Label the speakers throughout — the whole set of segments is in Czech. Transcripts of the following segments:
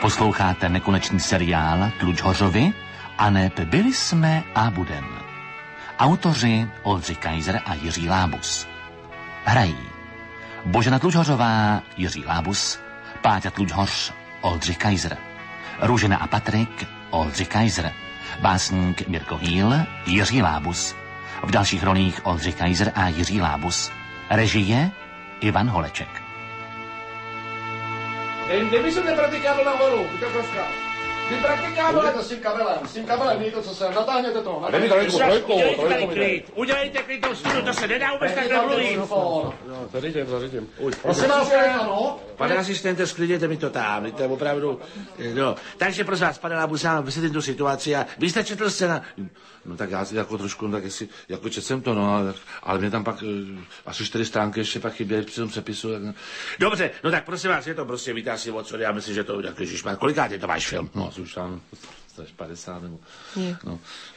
Speaker 1: Posloucháte nekonečný seriál Tluč Hořovi, aneb byli jsme a budem. Autoři Oldřich Kaiser a Jiří Lábus. Hrají Božena Tlučhořová, Jiří Lábus, Páťa Tlučhoř, Oldřich Kaiser, Růžena a Patrik, Oldřich Kaiser, básník Mirko Hýl, Jiří Lábus, v dalších rolích Oldřich Kaiser a Jiří Lábus, režie Ivan Holeček.
Speaker 2: Kde by se nepratikával nahoru, Kukakovská? Ty pratikával... S tím kabelem, víte, co jsem, natáhněte to.
Speaker 3: Udělejte klid tou studu, to se nedá vůbec takhle mluvit.
Speaker 2: Zařídím. Prosím vás, ano?
Speaker 3: Pane asistente, sklidněte mi to tam, víte, opravdu, no. Takže prosím vás, pane Lábusán, vysvětlím tu situaci a vy jste četl scéna. No tak já si jako trošku, no tak jestli, jako četl jsem to, no, ale mě tam pak asi 4 stránky ještě pak chyběly při tom přepisu. Tak, no. Dobře, no tak prosím vás, je to prostě, víte asi o co, já myslím, že to, jak ježišmar, kolikát je to váš film? No, už tam 50 nebo... No.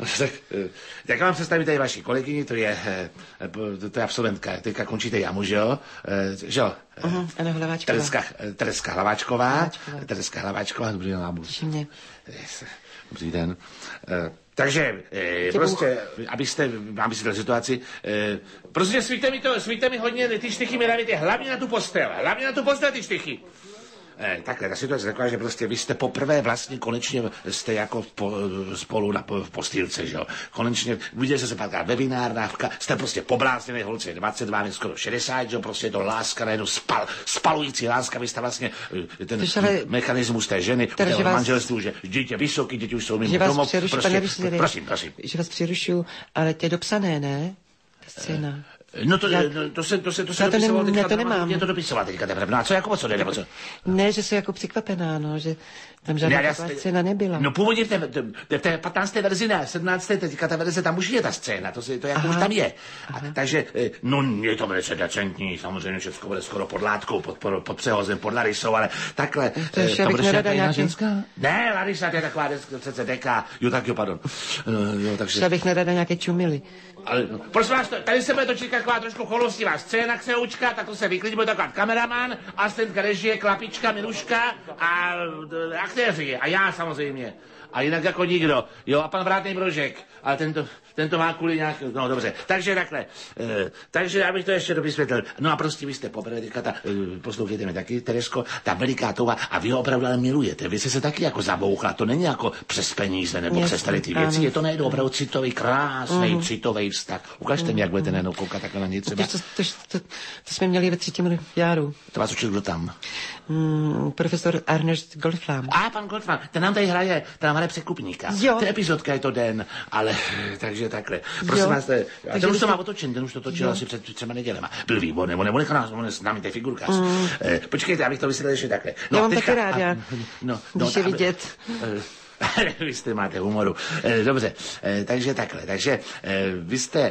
Speaker 3: Tak vám představím tady vaši kolegyni, to je absolventka, teďka končíte jamu, že jo? Že jo?
Speaker 4: Ano, Hlaváčková.
Speaker 3: Tereska Hlaváčková. Tereska Hlaváčková, dobrý den, Lábus. Dobrý den. Takže prostě, abyste dali situaci, prostě svíte mi hodně, ty štychy mi dávíte hlavně na tu postel ty štychy. Takhle, ta situace je taková, že prostě vy jste poprvé vlastně konečně jste jako spolu v postýlce, že jo. Konečně, viděli jste se párkrát webinár, jste prostě poblázněný holce, 22, skoro 60, že jo, prostě je to láska, najednou spalující láska, vy jste vlastně ten mechanismus té ženy, té manželství, že dítě vysoký, děti už jsou mimo domov, prostě, prosím.
Speaker 4: Že vás přerušuju, ale to je dopsané, ne? Ta scéna.
Speaker 3: No to se dopisoval teďka, mě to dopisoval teďka teprve. No a co jako po co jde, nebo co?
Speaker 4: Ne, že jsem jako překvapená, no, že tam žádná taková scéna nebyla.
Speaker 3: No původně v té 15. verzi, ne, 17. teďka ta verze, tam už je ta scéna, to jako už tam je. Takže, no je to velice decentní, samozřejmě všechno bude skoro pod látkou, pod přehozem, pod Larisou, ale takhle.
Speaker 4: To ještě bych nerada nějaký...
Speaker 3: ženská? Ne, Larisa, to je taková přece deka, pardon. Jo, takže...
Speaker 4: Ještě bych nerada nějaké čumily.
Speaker 3: Ale, no, prosím vás, tady se bude točit taková trošku cholostivá scéna, křehoučka, tak to se vyklidí, bude taková kameraman, asistentka režie, klapička, Miluška a aktéři a já samozřejmě. A jinak jako nikdo, jo, a pan Vrátnej Brožek, ale tento má kvůli nějak, no dobře, takže takhle, takže abych to ještě dovysvětlil, no a prostě vy jste poprvé teďka poslouchejte mi taky, Teresko, ta veliká touha a vy ho opravdu ale milujete, vy jste se taky jako zabouchla, to není jako přes peníze nebo přes tady ty věci, je to najednou opravdu citový, krásný citový vztah, ukažte mi, jak budete najednou koukat takhle na něj třeba.
Speaker 4: To jsme měli ve 3. járu.
Speaker 3: To vás učil kdo tam?
Speaker 4: Profesor Ernest Goldflam.
Speaker 3: Pan Goldflam, ten nám tady hraje překupníka.
Speaker 4: Jo.
Speaker 3: Ten epizodka je to den, ale takže takhle. Prosím vás, ten už to má otočen, ten už to točil asi před 3 nedělema. Byl výborný, on je s námi, to je figurkář. Počkejte, abych to vysvětlil ještě takhle.
Speaker 4: No, já mám taky rád, když je vidět.
Speaker 3: Vy jste máte humoru. Dobře, takže takhle. Takže vy jste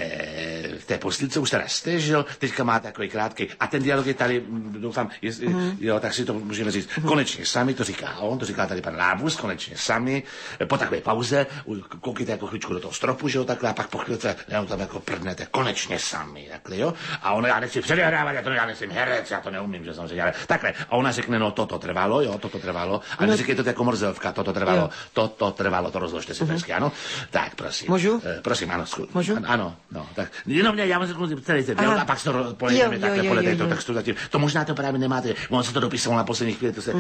Speaker 3: v té postýlce už teda jste, že jo? Teďka máte takový krátký. A ten dialog je tady, doufám, jo, tak si to můžeme říct. Konečně sami, to říká on, to říká tady pan Lábus, konečně sami. Po takové pauze, koukejte jako chvíličku do toho stropu, že jo, takhle, a pak po chvílice, jenom tam jako prdnete, konečně sami, takhle, jo. A ona, já nechci předehrávat, já nejsem herec, já to neumím, že samozřejmě, ale takhle. A ona řekne, no toto trvalo, jo, toto trvalo. A neříkejte to jako Morzelvka, toto trvalo. To trvalo, to rozložte si hezky, ano? Tak, prosím.
Speaker 4: Můžu?
Speaker 3: Prosím, ano.
Speaker 4: Můžu?
Speaker 3: Ano, no, tak. Jenom já vám řeknu celý ten, a pak se to polejdeme takhle, poledej to, tak to zatím. To možná to právě nemáte, on se to dopisoval na poslední chvíli, to se,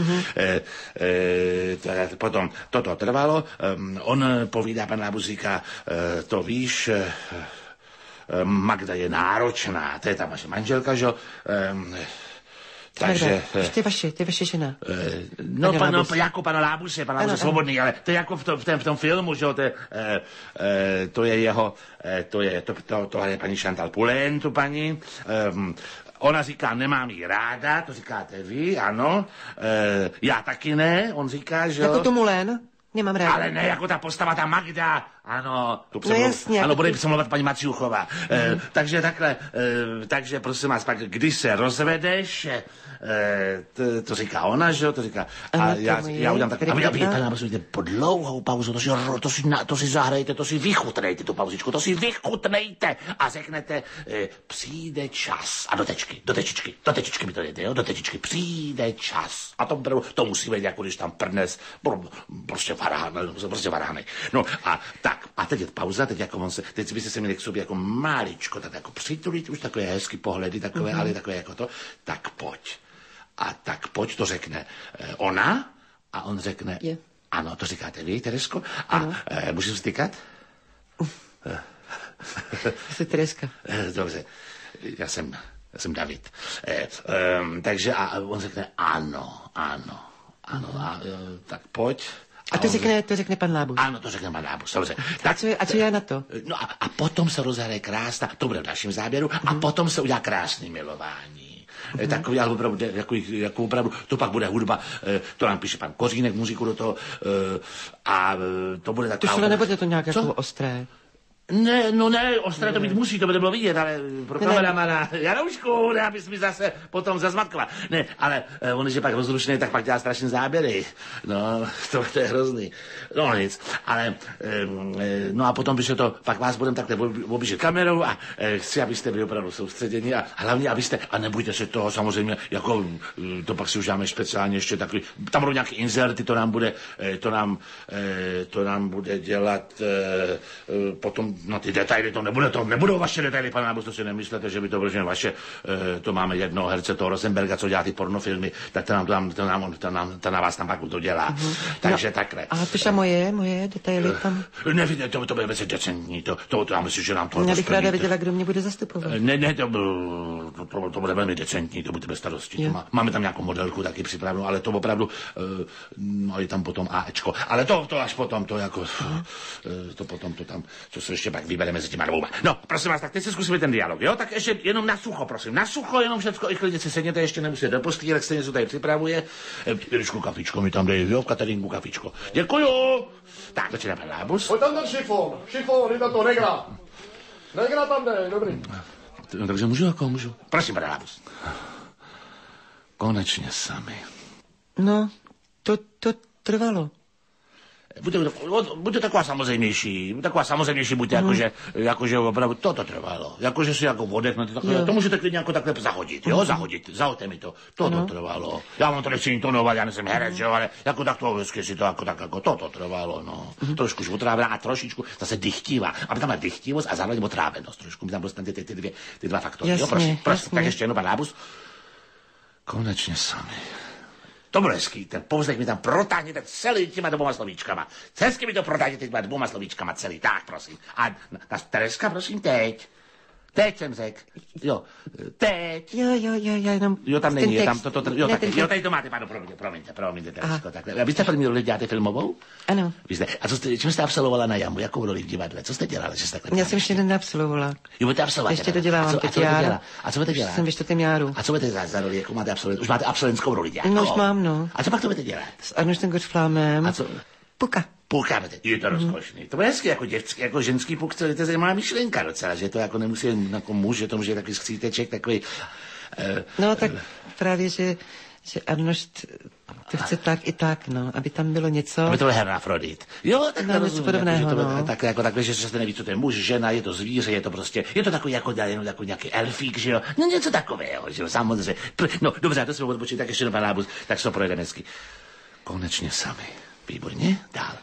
Speaker 3: potom toto trvalo, on povídá, pan Lábus říká, to víš, Magda je náročná, to je ta vaše manželka, že jo, takže...
Speaker 4: To je vaše žena.
Speaker 3: Jako pana Lábuse, svobodný, ale to je jako v tom filmu, že jo, to je jeho, tohle je paní Chantal Poulain, tu paní, ona říká, nemám jí ráda, to říkáte vy, ano, já taky ne, on říká, že jo.
Speaker 4: Jako tu Moulin? Nemám ráda.
Speaker 3: Ale ne, jako ta postava, ta Magda, Ano,
Speaker 4: no jasně,
Speaker 3: ano, bude přemlouvat paní Maciuchová. Takže takhle, takže prosím vás, pak, když se rozvedeš, to říká ona, že jo, to říká, a já udělám tak, a vy, po dlouhou pauzu, to si zahrajte, to si vychutnejte tu pauzičku, to si vychutnejte a řeknete, přijde čas. A do tečičky mi to jde, jo, do tečičky, přijde čas. A to musí být, jako když tam prdnes, prostě varánej. No a tak, a teď je pauza, teď jako teď byste se měli k sobě jako máličko, tak jako přitulit, už takové hezky pohledy, takové, ale takové jako to, tak pojď. A tak pojď, to řekne ona a on řekne, ano, to říkáte vy, Teresko, a můžu stykat?
Speaker 4: Jsi Tereska.
Speaker 3: Dobře, já jsem David. Takže a on řekne ano, a tak pojď.
Speaker 4: A to řekne pan Lábus.
Speaker 3: Ano, to řekne pan Lábus, dobře.
Speaker 4: A co já na to?
Speaker 3: No a potom se rozhraje krásná, to bude v dalším záběru, a potom se udělá krásný milování. Takový, ale opravdu, jako opravdu, to pak bude hudba, to nám píše pan Kořínek, muziku do toho, a to bude taková...
Speaker 4: To šlo, nebude to nějak jako ostré?
Speaker 3: Ne, ostré to být musí, to by bylo vidět, ale pro kameramana Janoušku, ne, abys mi zase potom zazmatkoval. Ne, ale on, že pak rozrušený, tak pak dělá strašné záběry. No, to je hrozný. No nic, ale, no a potom by se to, pak vás budeme takhle objíždět kamerou a chci, abyste byli opravdu soustředěni a hlavně, abyste, a nebojte se toho samozřejmě, jako, to pak si už dáme speciálně ještě takový, tam budou nějaké inzerty, to nám bude dělat potom. No ty detaily, to nebudou vaše detaily, pane Lábus, to si nemyslete, že by to bylo vaše, to máme jednoho herce, toho Rosenberga, co dělá ty pornofilmy, tak to na vás tam pak to dělá. Takže takhle.
Speaker 4: A to moje detaily tam?
Speaker 3: Ne, to bude velice decentní, to já myslím, že nám to...
Speaker 4: Já bych ráda viděla, kdo mě bude zastupovat.
Speaker 3: Ne, to bude velmi decentní, to bude bez starosti. Máme tam nějakou modelku taky připravenou, ale to opravdu, no je tam potom AEčko, ale to až potom, to jako, to potom, to tam, co se ještě pak vybereme mezi těma dvouma. No, prosím vás, tak teď si zkusíme ten dialog, jo? Tak ještě jenom na sucho, prosím, na sucho, jenom všecko, i klidně si sedněte, ještě nemusíte do postýlek, jak se něco tady připravuje. Jeličku, kafičko mi tam dej, jo, Katerinku, kafičko. Děkuju! Tak, začíná pan Lábus.
Speaker 2: Pojď tam ten šifon, je to negra. Negra tam dej, dobrý.
Speaker 3: No, takže můžu. Prosím, pan Lábus. Konečně sami.
Speaker 4: No, to trvalo.
Speaker 3: Buďte taková samozřejmější, buďte, jakože opravdu toto trvalo. Jakože si jako odechnete, to můžete klidně jako takhle zahodit, jo, zahoďte mi to. Toto trvalo. Já vám to nechci intonovat, já nejsem herec, jo, ale jako tak to hezky si to jako toto trvalo, no. Trošku už otrávená a trošičku zase dychtivá. Aby tam byla dychtivost a zároveň otrávenost. Trošku mi tam dostanete ty dva faktory, jo, prosím. Tak ještě jednou, pan Lábus. Konečně sami. To bylo hezký, ten povzdech mi tam protáhněte celý těma dvouma slovíčkama. Hezky mi to protáhněte těma dvouma slovíčkama celý, tak prosím. A Tereska, prosím, teď. Teď jsem řekl. Jo, teď.
Speaker 4: Jo, jenom...
Speaker 3: Jo, tam není, je tam to, jo, tady to máte, panu, promiňte, Teresko, takhle. Vy jste první roli děláte filmovou?
Speaker 4: Ano.
Speaker 3: A čím jste absolvovala na Jamu? Jakou roli v divadle? Co jste dělala, že jste takhle?
Speaker 4: Já jsem ještě neabsolvovala.
Speaker 3: Jo, budete absolvovat.
Speaker 4: Ještě to dělám, teď já.
Speaker 3: A co budete dělat?
Speaker 4: Jsem ve 4. járu.
Speaker 3: A co budete za roli, jakou máte absolvent? Už máte absolventskou roli dělat?
Speaker 4: No, už mám, no.
Speaker 3: A co pak to budete dělat?
Speaker 4: S Arnoštem Gottflamem.
Speaker 3: A co?
Speaker 4: Puka.
Speaker 3: Je to rozkošný. To bude hezky, jako ženský puk, to je zajímavá myšlenka docela, že to jako nemusí jako muž, že to může takový skříteček, takový...
Speaker 4: No tak právě, že Arnošt to chce tak i tak, no, aby tam bylo něco...
Speaker 3: Aby to byl hermafrodit. Jo, tak
Speaker 4: no, něco podobného,
Speaker 3: jako,
Speaker 4: no.
Speaker 3: Takhle, že se neví, co to je muž, žena, je to zvíře, je to prostě, je to takový jako nějaký elfík, že jo, no něco takového, že jo, samozřejmě. No, dobře, já to si odbočím, tak ještě pan Lábus, tak se to projede dnesky. Konečně sami. Výborně, dál.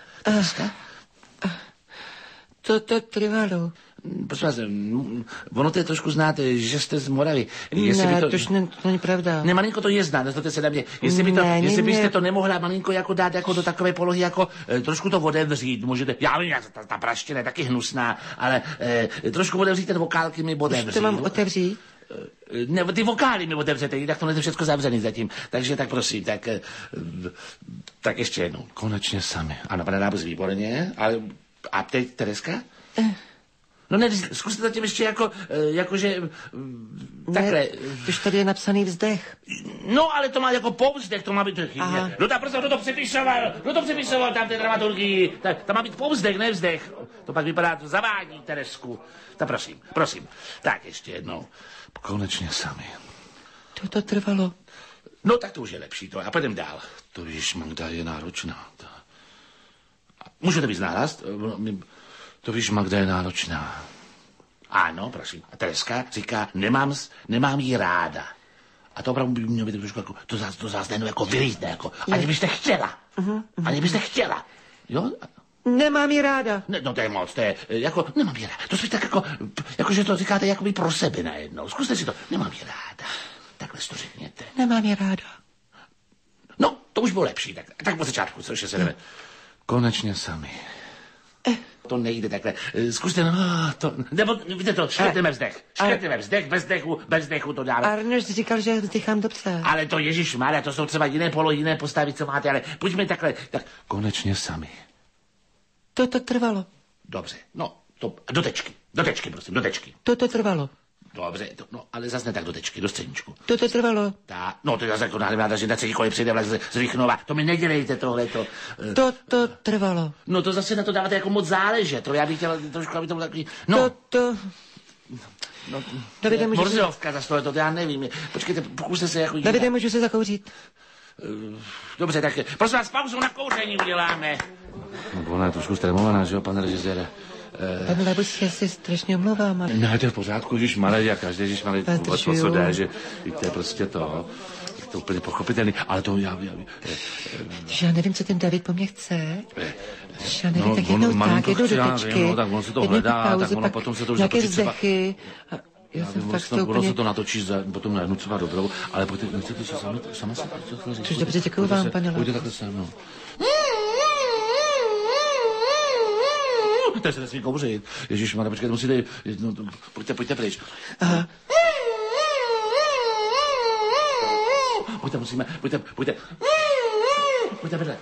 Speaker 4: To trvalo.
Speaker 3: Prosím vás, ono to je trošku znáte, že jste z Moravy.
Speaker 4: Ne, to není pravda.
Speaker 3: Ne, malinko to je znát, nezlobte se na mě. Jestli byste to nemohla malinko jako dát jako do takové polohy, jako trošku to otevřít, můžete, já vím, ta praština je taky hnusná, ale trošku otevřít ten vokálky mi otevřít.
Speaker 4: Už to mám otevřít?
Speaker 3: Ne, ty vokály mi otevřete, jinak to nejde všechno zavřený zatím. Takže tak prosím, tak ještě jednou. Konečně sami. Ano, pane Lábus, výborně. Ale, a teď Tereska? No ne, zkuste zatím ještě jakože takhle.
Speaker 4: Už tady je napsaný vzdech.
Speaker 3: No, ale to má jako povzdech, to má být chybně. No tak prostě, kdo to přepisoval tam té dramaturgii? Tam má být povzdech, ne vzdech. To pak vypadá, to zavádí Teresku. Tak prosím. Tak ještě jednou. Konečně sami.
Speaker 4: To trvalo.
Speaker 3: No tak to už je lepší, to. A půjdem dál. To víš, Magda je náročná. Můžete být nárast? To víš, Magda je náročná. Ano, prosím. A Tereska říká, nemám jí ráda. A to opravdu by mělo být trošku jako, to zás nejenom jako vylítne, jako, ani byste chtěla. Ani byste chtěla. Jo?
Speaker 4: Nemám jí ráda.
Speaker 3: Ne, no to je moc, to je, jako, nemám jí ráda. To spíš tak jako že to říkáte jakoby pro sebe najednou. Zkuste si to, nemám jí ráda. Takhle si to řekněte.
Speaker 4: Nemám jí ráda.
Speaker 3: No, to už bylo lepší, tak po začátku, co ještě se jdeme. Konečně sami. To nejde takhle. Zkuste, nebo víte to, škrtneme vzdech. Škrtneme vzdech, bez dechu to dáme.
Speaker 4: Arnoš říkal, že vzdychám dobře.
Speaker 3: Ale to ježišmarja, to jsou třeba jiné polohy, jiné postavy, co máte, ale pojďme takhle. Tak konečně sami.
Speaker 4: To trvalo.
Speaker 3: Dobře, no, to, do tečky, prosím, do tečky.
Speaker 4: To trvalo.
Speaker 3: Dobře, no, ale zase ne tak do tečky, do středničku.
Speaker 4: To trvalo.
Speaker 3: No, to je zase jako nádherná, že na třetí přijde vlak z Rychnova. To mi nedělejte tohleto.
Speaker 4: To trvalo.
Speaker 3: No, to zase na to dáváte jako moc záležet. To já bych chtěla trošku, aby to bylo takový... No. No,
Speaker 4: Davide, můžu
Speaker 3: Morzovka za tohleto, to já nevím. Počkejte, pokuste se jako...
Speaker 4: Davide, můžu se zakouřit?
Speaker 3: Dobře, tak prosím vás, pauzu na kouření uděláme. No, ona je trošku stremovaná, že jo, pane režisére.
Speaker 4: Pane Labus, já se strašně omlouvám, ale...
Speaker 3: Ne, to je v pořádku, Ježišmarja, jak každý Ježišmarja, o co jde, že to je prostě to, je to úplně pochopitelný, ale to já
Speaker 4: nevím, co ten David po mně chce. Já nevím, tak jednou tak, jednou do tečky,
Speaker 3: no, tak ono se to hledá,
Speaker 4: pauzy,
Speaker 3: tak ono potom se to už
Speaker 4: nějaké
Speaker 3: natočí třeba...
Speaker 4: vzdechy. Já jsem fakt to úplně...
Speaker 3: Ono se to natočí potom na jednu třeba dobrou, ale pojďte, nechcete se sama se to říct.
Speaker 4: Dobře, děkuju vám, pane Labus.
Speaker 3: Pojďte takhle se mnou. To se nesmí kouřit. Ježišmarja, počkejte, musíte... No, pojďte pryč.
Speaker 4: Aha.
Speaker 3: Pojďte vedle.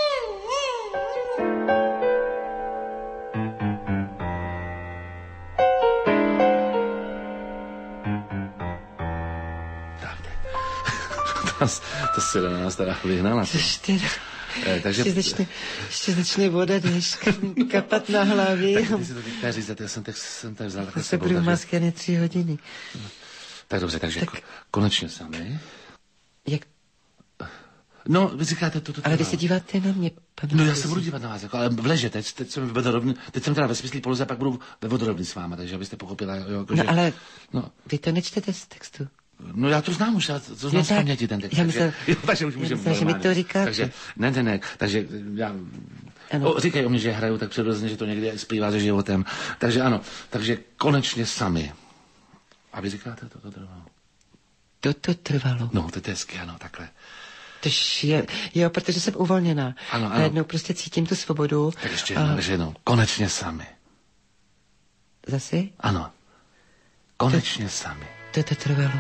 Speaker 3: To se na nás teda vyhnala. Takže...
Speaker 4: Ještě začne voda déšť kapat na hlavě.
Speaker 3: Tak ty si to teďka říct, já jsem tady vzal takhle
Speaker 4: sebou. To se budu maskérně 3 hodiny.
Speaker 3: Tak dobře, takže konečně sami.
Speaker 4: Jak?
Speaker 3: No, vy říkáte to.
Speaker 4: Ale vy se díváte na mě, pane.
Speaker 3: No já se budu dívat na vás, jako, ale v leže, teď jsem vodorovný, teď jsem teda ve smyslí poloze, pak budu ve vodorovný s váma, takže abyste pochopila, jako,
Speaker 4: no, že... ale vy to nečtete z textu.
Speaker 3: No já to znám už, já to znám z paměti ten text. Takže už můžeme.
Speaker 4: Že mi to říkáte.
Speaker 3: Takže, ne, takže já... Říkají o mě, že hraju tak přirozeně, že to někde splývá se životem. Takže ano, takže konečně sami. A vy říkáte, to trvalo.
Speaker 4: To trvalo.
Speaker 3: No, to je hezky, ano, takhle.
Speaker 4: Tož jo, protože jsem uvolněná.
Speaker 3: Ano.
Speaker 4: A jednou prostě cítím tu svobodu.
Speaker 3: Tak ještě jednou, konečně sami.
Speaker 4: Zase?
Speaker 3: Ano, konečně sami.
Speaker 4: To trvalo.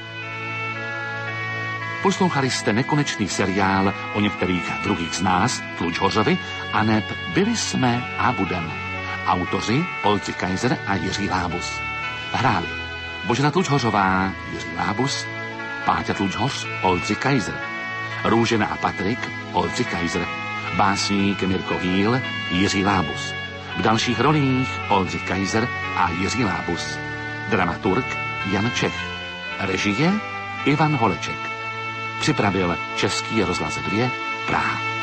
Speaker 1: Poslouchali jste nekonečný seriál o některých druhých z nás, Tlučhořovi, aneb Byli jsme a budeme. Autoři Oldřich Kaiser a Jiří Lábus. Hráli Božena Tlučhořová, Jiří Lábus, Páťa Tlučhoř, Oldřich Kaiser, Růžena a Patrik, Oldřich Kaiser, básník Mirko Hýl, Jiří Lábus. V dalších rolích Oldřich Kaiser a Jiří Lábus. Dramaturg Jan Čech. Režie Ivan Holeček. Připravil Český rozhlas 2 Praha.